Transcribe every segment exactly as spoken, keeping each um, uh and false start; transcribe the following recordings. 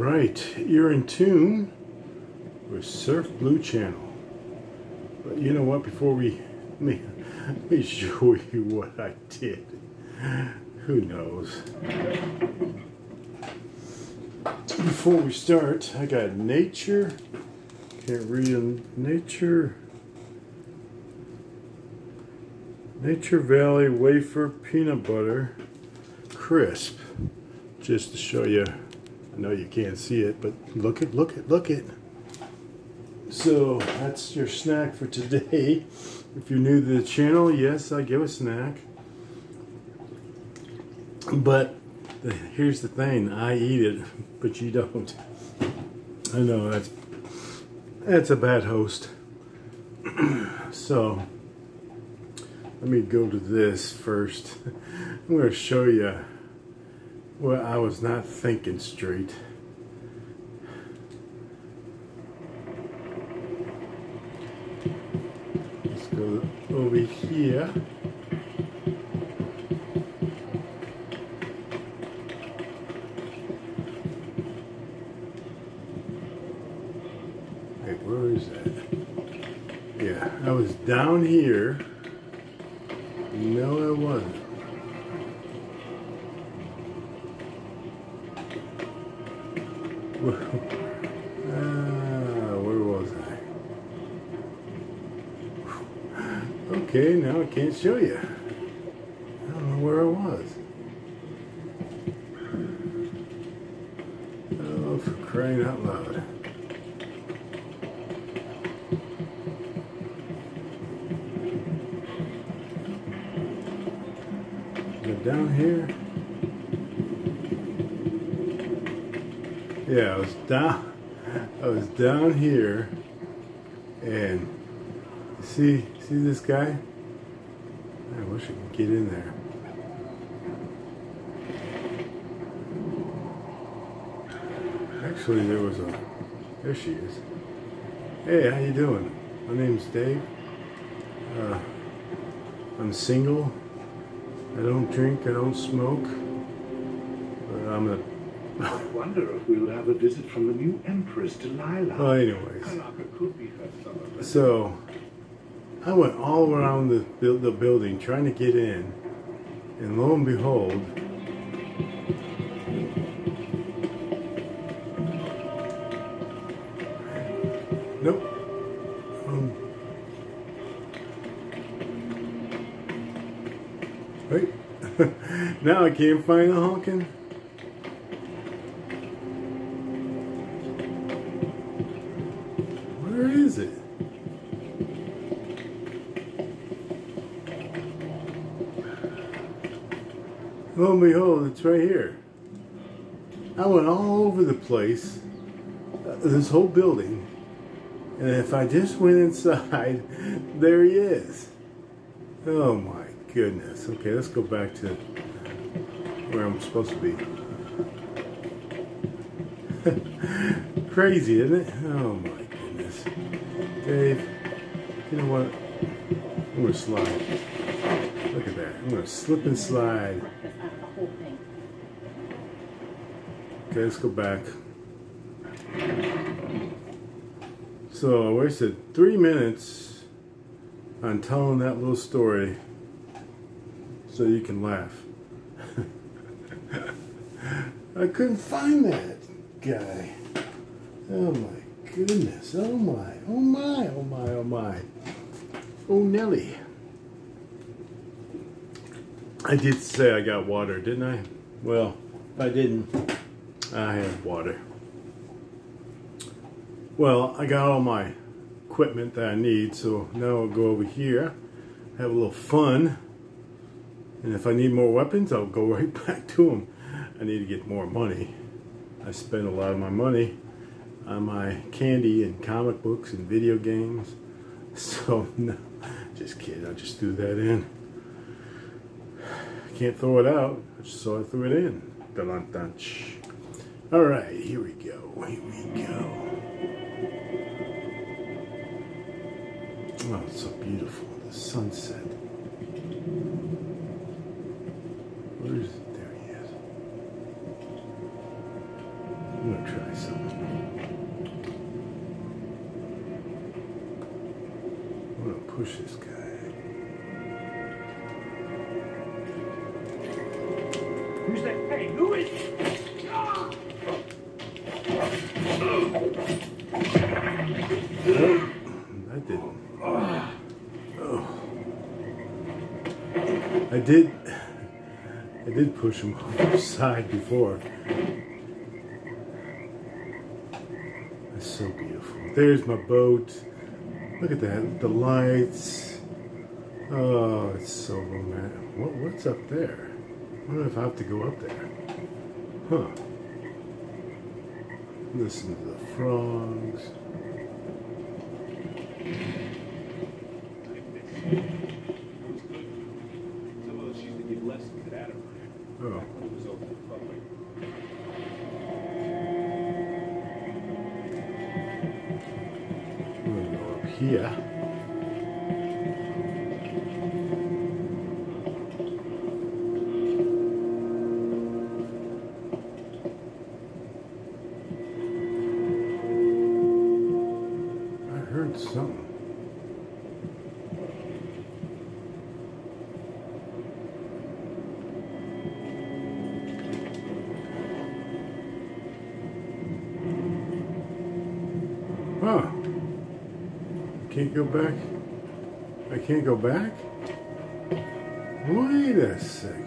Right, you're in tune with Surf Blue Channel. But you know what, before we, let me, let me show you what I did. Who knows? Before we start, I got nature, can't read them, nature, Nature Valley Wafer Peanut Butter Crisp. Just to show you, I know you can't see it, but look it, look it, look it. So that's your snack for today. If you're new to the channel, yes, I give a snack. But the, here's the thing, I eat it, but you don't. I know that's that's a bad host. So let me go to this first. I'm going to show you what I was not thinking straight. Let's go over here. Wait, where is that? Yeah, I was down here. No, I wasn't. Ah, where was I? Okay, now I can't show you. I don't know where I was. Oh, for crying out loud. Down here. Yeah, I was down I was down here, and see see this guy? I wish I could get in there. Actually, there was a there she is. Hey, how you doing? My name's Dave. Uh, I'm single. I don't drink, I don't smoke, but I'm a... I wonder if we'll have a visit from the new Empress, Delilah. Well, anyways, so I went all around the, the building trying to get in, and lo and behold, nope. Um, Wait, now I can't find the honking. Where is it? Lo and behold, it's right here. I went all over the place, uh, this whole building, and if I just went inside, there he is. Oh my goodness. Okay, let's go back to where I'm supposed to be. Crazy, isn't it? Oh my goodness. Dave, you know what? I'm going to slide. Look at that. I'm going to slip and slide. Okay, let's go back. So I wasted three minutes on telling that little story so you can laugh. I couldn't find that guy. Oh my goodness. Oh my. Oh my. Oh my. Oh my. Oh Nelly. I did say I got water, didn't I? Well, if I didn't, I had water. Well, I got all my equipment that I need, so now I'll go over here, have a little fun. And if I need more weapons, I'll go right back to them. I need to get more money. I spend a lot of my money on my candy and comic books and video games. So, no, just kidding. I just threw that in. Can't throw it out, so I threw it in. Dun-dun-dun-ch. All right, here we go. Here we go. Oh, it's so beautiful. The sunset. Where is it? There he is. I'm going to try something. I'm gonna push this guy. Who's that? Hey, who is? Ah! That didn't. Oh. I did. I did push him off the side before. That's so beautiful. There's my boat. Look at that. The lights. Oh, it's so romantic. What, what's up there? I wonder if I have to go up there. Huh. Listen to the frogs. Oh. I'm gonna go up here. I heard something. Huh. Can't go back. I can't go back? Wait a second.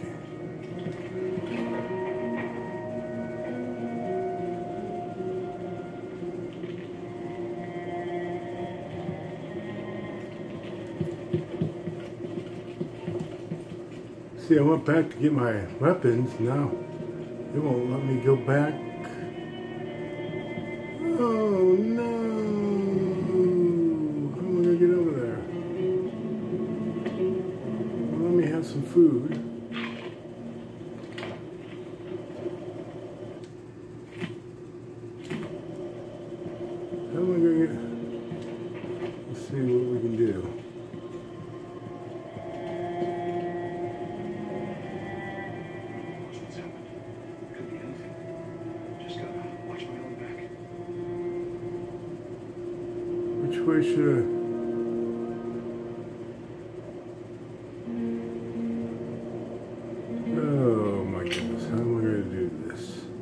See, I went back to get my weapons. Now it won't let me go back. Oh no. Get over there. Well, let me have some food. How am I going to get... Let's see what we can do. Watch what's happened. Could be anything. Just gotta watch my own back. Which way should I... Oh my goodness, how am I going to do this?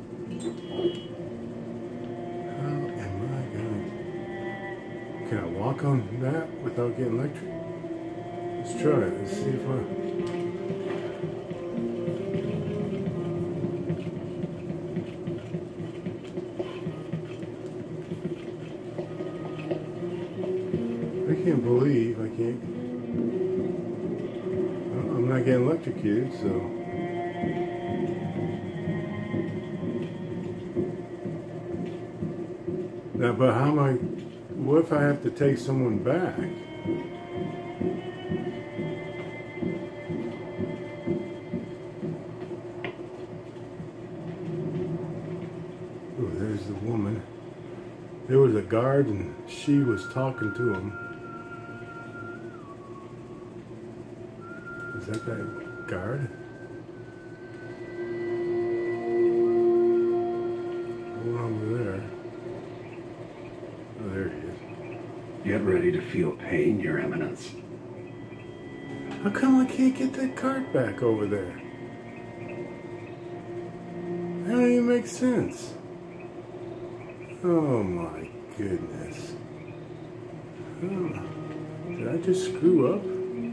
How am I going to... Can I walk on that without getting electric? Let's try it. Let's see if I... I can't believe I can't... I'm not getting electrocuted, so... Now, but how am I, what if I have to take someone back? Oh, there's the woman. There was a guard and she was talking to him. Is that that guard? One over there. Oh, there he is. Get ready to feel pain, Your Eminence. How come I can't get that cart back over there? That don't even make sense. Oh my goodness. Oh, did I just screw up?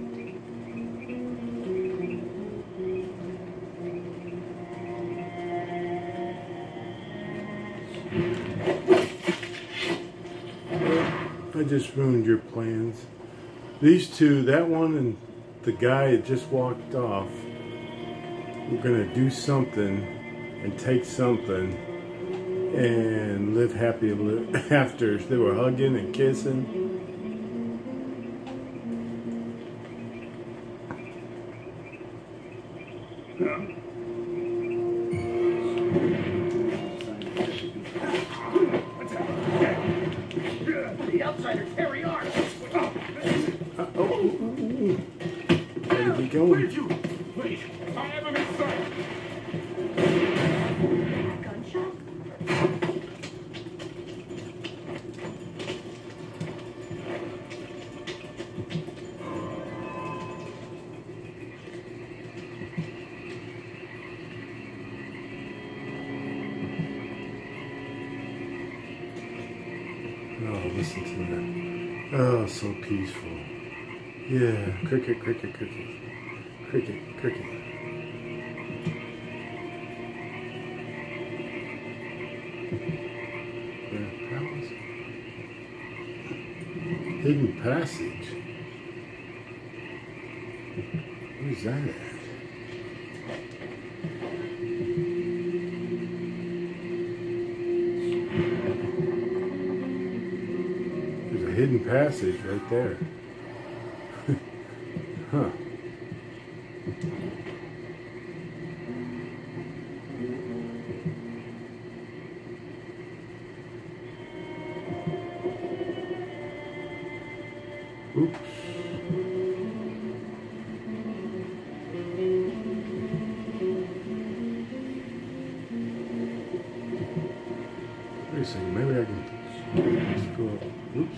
I just ruined your plans. These two, that one and the guy that just walked off, were gonna do something and take something and live happy after. They were hugging and kissing. The outsiders, here we are! Uh, oh, oh, oh, oh. Where did he go? Where did you? Wait, I have him in sight! Gunshot? Listen to that. Oh, so peaceful. Yeah, cricket, cricket, cricket. Cricket, cricket. Yeah, palace. Hidden passage. Where's that at? There's a hidden passage right there. Huh. Oops. Wait a second, maybe I can just go up. Oops.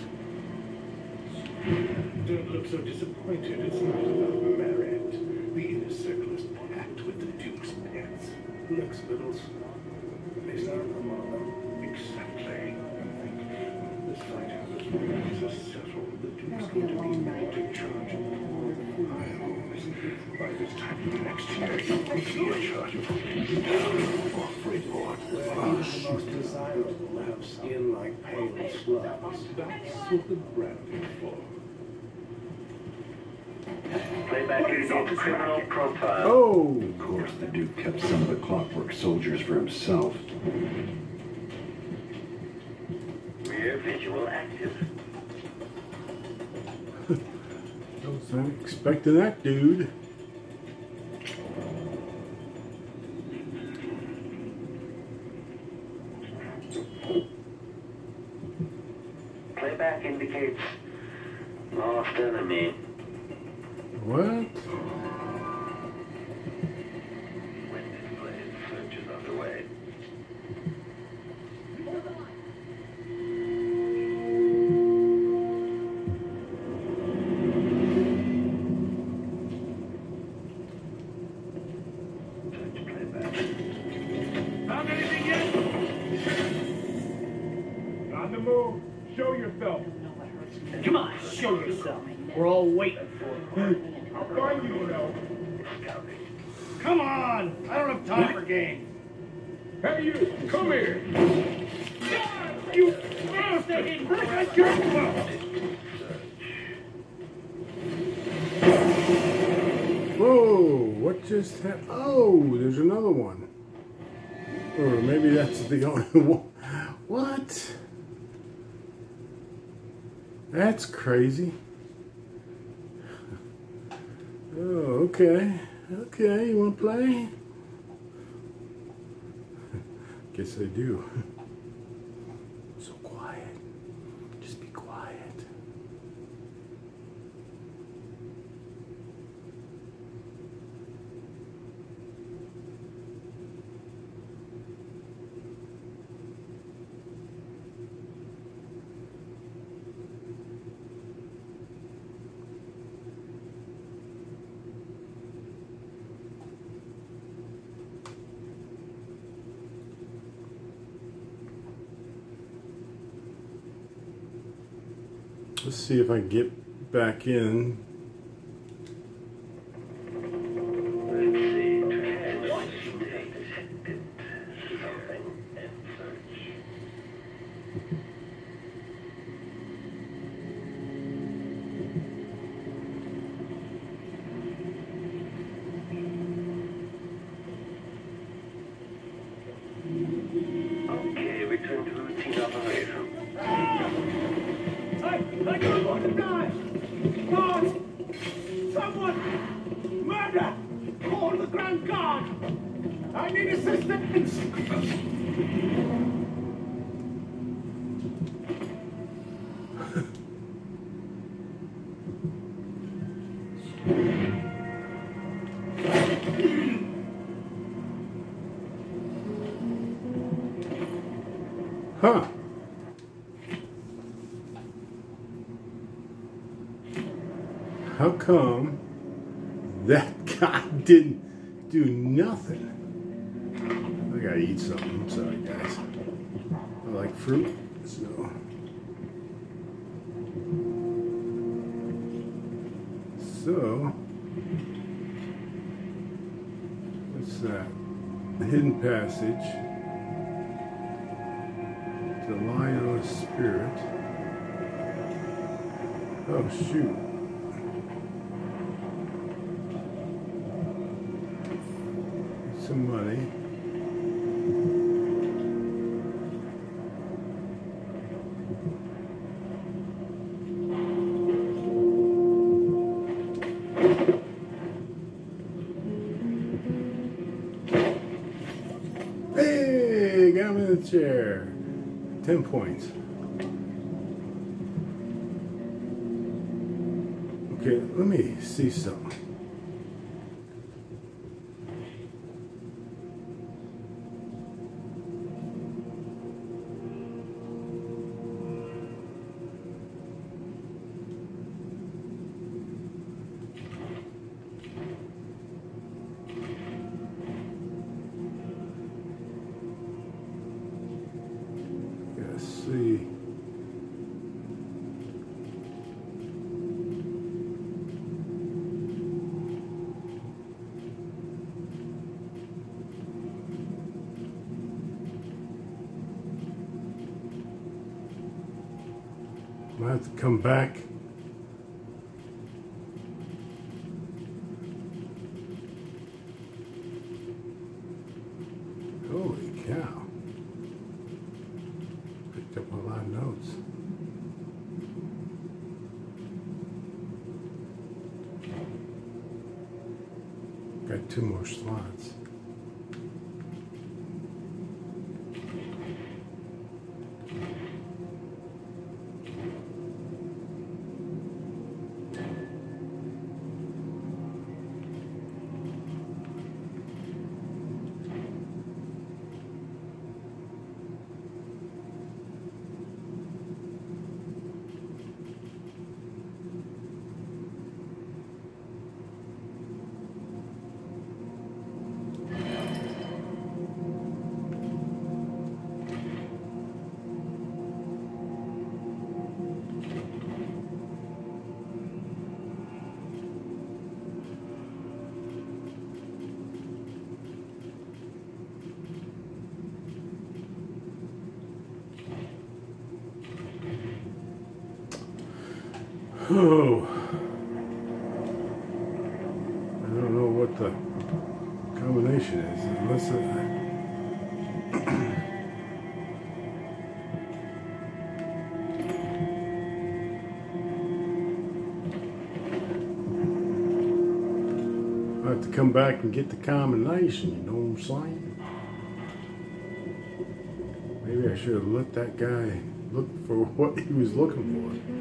Don't look so disappointed. It's not about merit. The inner circle is packed with the Duke's pets. Lex Littles. They start from one of them. Exactly. I think this fight happens when things are settled. The Duke's going to be made to charge of all the files. By this time next year, you'll be in charge of or Freeport. Well, he's the most desirable. Have skin like pale slugs. That's what the branding for. Playback is on criminal profile. Oh! Of course, the Duke kept some of the Clockwork soldiers for himself. Rear visual active. I was not expecting that, dude. Playback indicates lost enemy. What? When displayed, search is underway. Search playback. Found anything yet? On the move. Show yourself. Come on, show yourself. We're all waiting for it. I'll find you, Will. Scouting. Come on! I don't have time for games. Hey, you. Come here. You bastard! Where did I come from? Whoa! What just happened? Oh, there's another one. Or maybe that's the only one. What? That's crazy. Oh, okay. Okay, you want to play? Guess I do. So quiet. Just be quiet. Let's see if I can get back in. Let's see. What state detected something and search. Okay, return to routine operation. I don't want to die! God! Someone! Murder! Call the Grand Guard! I need assistance! Huh. How come that guy didn't do nothing? I gotta eat something. I'm sorry, guys. I like fruit, so. So, what's that? The hidden passage. The Lion on a Spirit. Oh, shoot. Some money. Hey, got him in the chair. Ten points. Okay, let me see something. Let's see. I have to come back. Holy cow. Picked up a lot of notes. Got two more slots. Oh, I don't know what the combination is, unless I... I have to come back and get the combination, you know what I'm saying? Maybe I should have let that guy look for what he was looking for.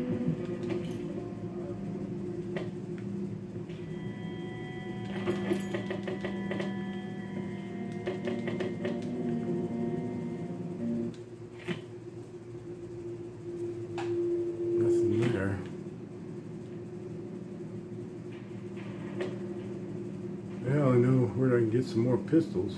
Nothing there. Well, I know where I can get some more pistols.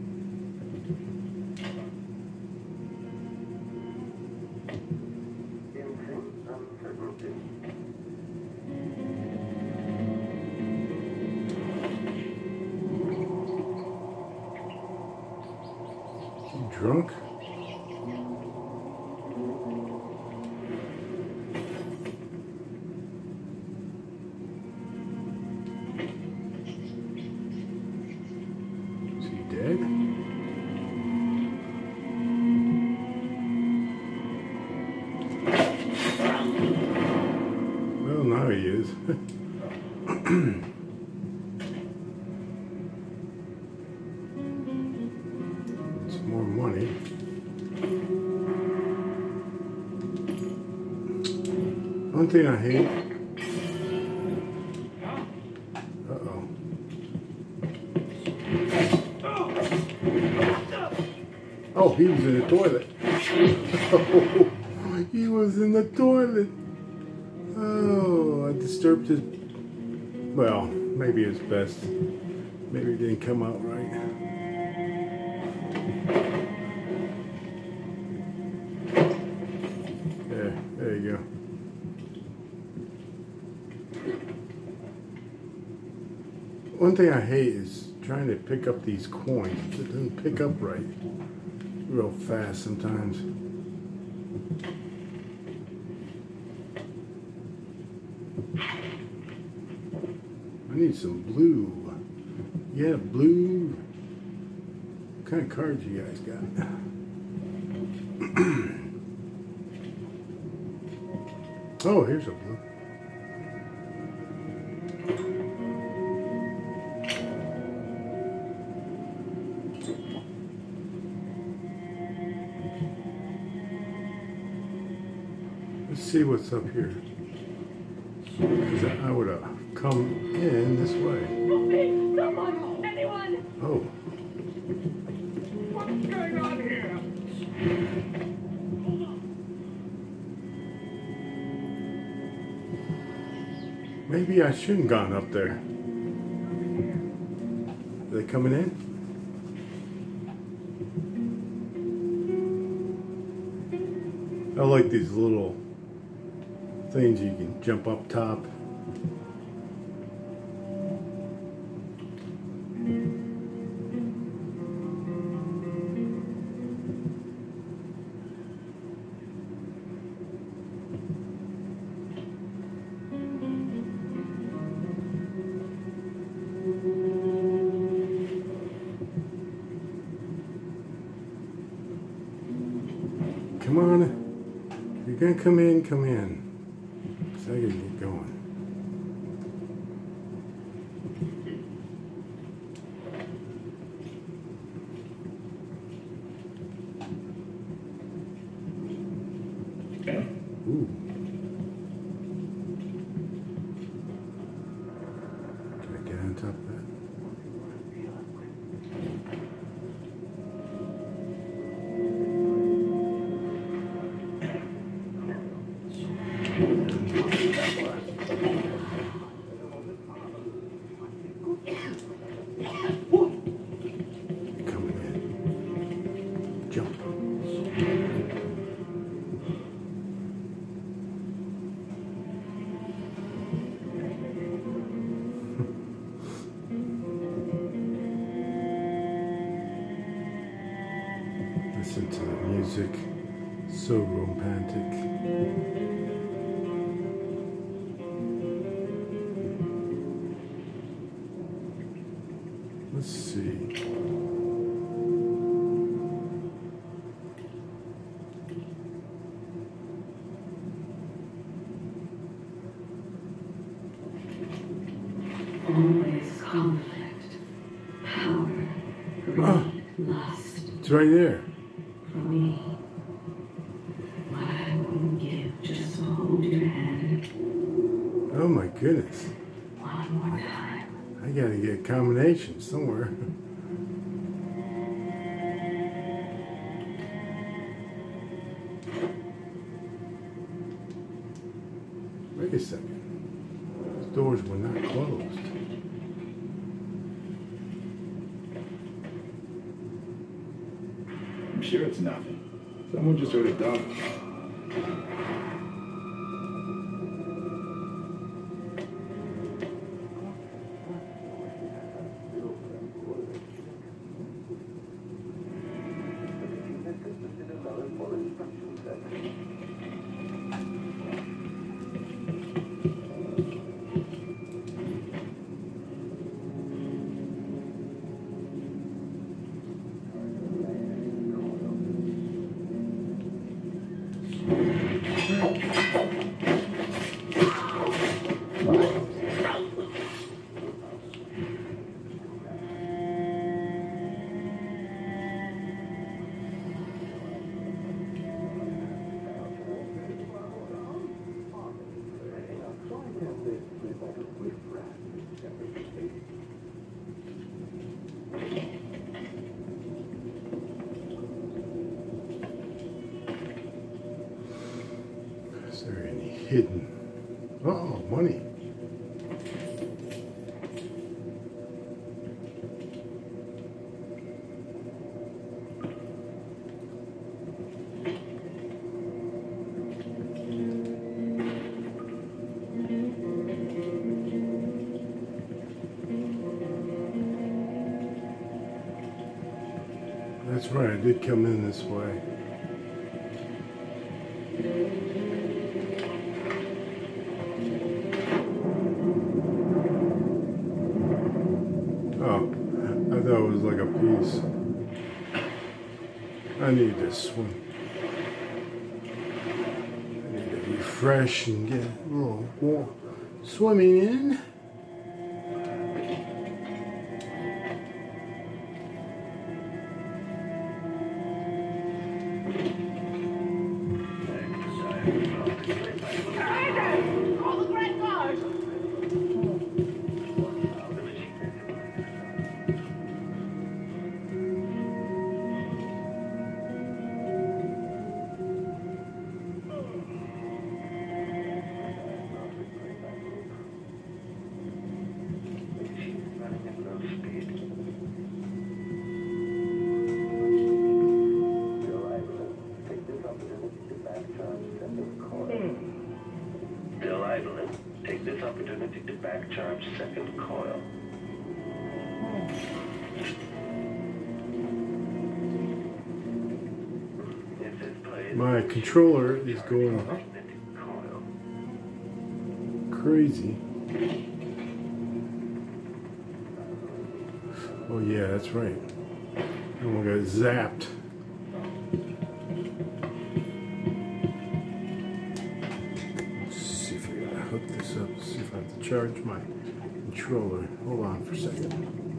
You drunk? Is he dead? Well, now he is. Some more money. One thing I hate. Uh-oh. Oh, he was in the toilet. Oh, he was in the toilet. Oh, I disturbed his... Well, maybe it's best. Maybe it didn't come out right. There, there you go. One thing I hate is trying to pick up these coins. It doesn't pick up right real fast sometimes. I need some blue. Yeah, blue. What kind of cards you guys got? Oh, here's a blue. Let's see what's up here. Because I would have come in this way. Someone! Anyone! Oh. What's going on here? Maybe I shouldn't have gone up there. Are they coming in? I like these little things you can jump up top. Come on. If you're gonna come in, come in. So I gotta get going. Ooh. Can I get on top of that? Coming in. Jump. Listen to the music. So romantic. Let's see. Always conflict, power, greed, Ah. lust. It's right there. For me, what I wouldn't give just to hold your hand Oh my goodness. one more time. I gotta get a combination somewhere. Wait a second. Those doors were not closed. I'm sure it's nothing. Someone just heard a dog. Is there any hidden? Oh, money. That's right, I did come in this way. Oh, I thought it was like a piece. I need to swim. I need to refresh and get a little more swimming in. Call the Grand Guard! Bill Evelyn, take this opportunity to back charge second coil. My controller is going crazy. Oh yeah, that's right. And we got zapped. Let's see if I gotta hook this up. See if I have to charge my controller. Hold on for a second.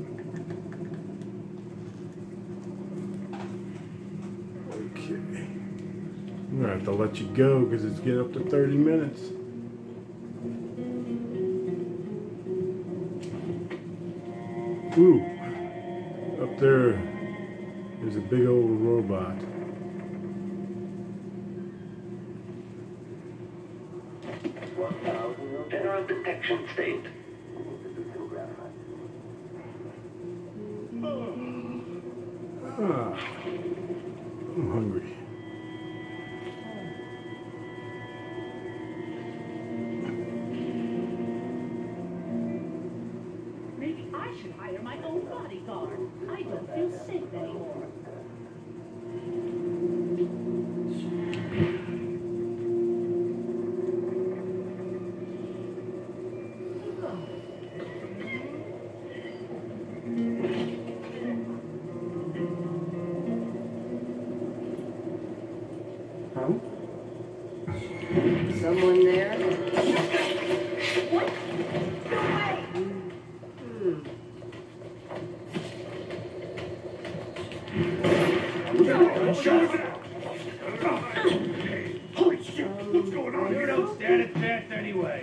Okay. I'm gonna have to let you go because it's getting up to thirty minutes. Ooh, up there, there's a big old robot. General detection state. Ah, I'm hungry. Maybe I should hire my own bodyguard. I don't feel safe anymore. Someone there? What? No way! Hmm. Holy shit! What's going on? You don't stand a chance anyway.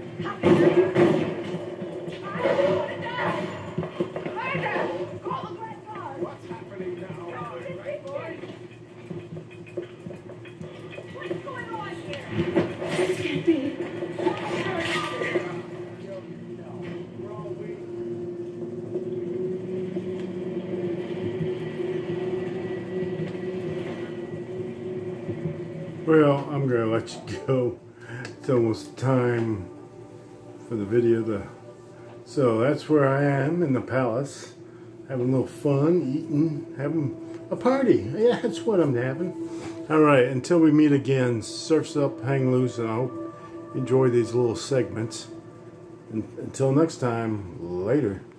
Call the Grand Guard! What's happening now? What's going on here? This can't be. Well, I'm gonna let you go. It's almost time for the video to. So that's where I am in the palace, having a little fun, eating, having a party. Yeah, that's what I'm having. All right, until we meet again, surf's up, hang loose, and I hope you enjoy these little segments. And until next time, later.